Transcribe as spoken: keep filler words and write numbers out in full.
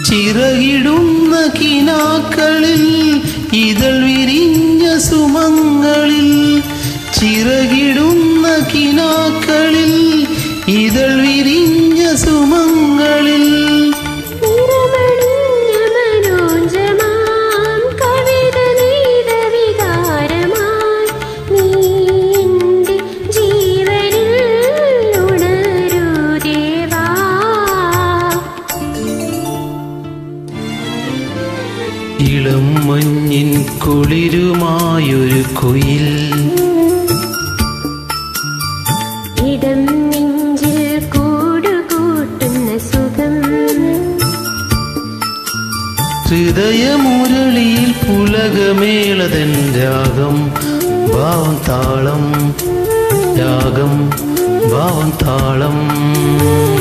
ചിറകിടുന്ന കിനാക്കളിൽ ഇതൾ വിരിഞ്ഞ സുമങ്ങളിൽ ചിറകിടുന്ന കിനാക്കളിൽ ഇതൾ വിരിഞ്ഞ സുമങ്ങളിൽ ഇളം മഞ്ഞിൻ കുളിരുമായൊരു കുയിൽ ഇടം നെഞ്ചിൽ കൂടുകൂട്ടുന്ന സുഖം ഹൃദയമുരളിയിൽ പുലകമേളതൻ രാഗം ഭാവം താളം രാഗം ഭാവം താളം